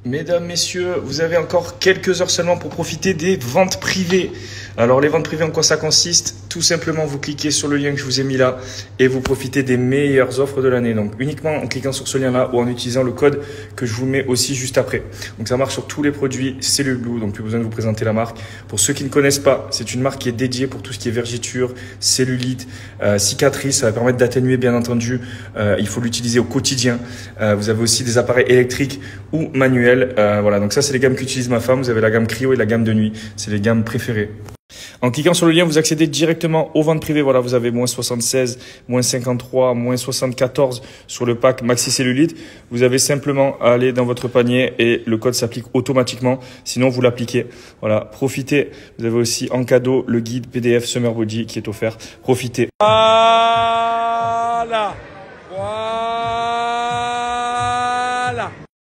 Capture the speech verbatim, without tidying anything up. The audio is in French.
Mesdames, messieurs, vous avez encore quelques heures seulement pour profiter des ventes privées. Alors, les ventes privées, en quoi ça consiste? Tout simplement, vous cliquez sur le lien que je vous ai mis là et vous profitez des meilleures offres de l'année. Donc, uniquement en cliquant sur ce lien-là ou en utilisant le code que je vous mets aussi juste après. Donc, ça marche sur tous les produits Cellule Blue, donc plus besoin de vous présenter la marque. Pour ceux qui ne connaissent pas, c'est une marque qui est dédiée pour tout ce qui est vergeture, cellulite, euh, cicatrices. Ça va permettre d'atténuer, bien entendu. Euh, il faut l'utiliser au quotidien. Euh, vous avez aussi des appareils électriques ou manuels. Euh, voilà, donc ça, c'est les gammes qu'utilise ma femme. Vous avez la gamme cryo et la gamme de nuit. C'est les gammes préférées. En cliquant sur le lien, vous accédez directement aux ventes privées. Voilà, vous avez moins soixante-seize, moins cinquante-trois, moins soixante-quatorze sur le pack Maxi Cellulite. Vous avez simplement à aller dans votre panier et le code s'applique automatiquement. Sinon, vous l'appliquez. Voilà, profitez. Vous avez aussi en cadeau le guide P D F Summer Body qui est offert. Profitez. Voilà. Voilà.